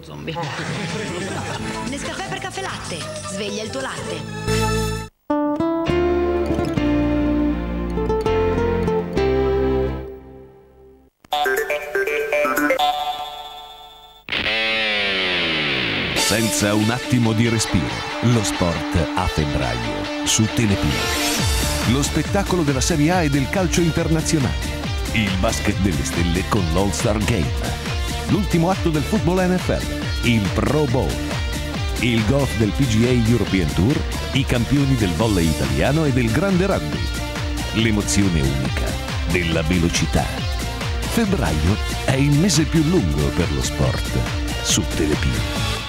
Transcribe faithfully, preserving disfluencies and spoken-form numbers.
Zombie. Nescafè per caffè latte. Sveglia il tuo latte. Senza un attimo di respiro, lo sport a febbraio su Telepino. Lo spettacolo della Serie A e del calcio internazionale. Il basket delle stelle con l'All-Star Game. L'ultimo atto del football N F L, il Pro Bowl. Il golf del P G A European Tour, i campioni del volley italiano e del grande rugby. L'emozione unica della velocità. Febbraio è il mese più lungo per lo sport su Telepino.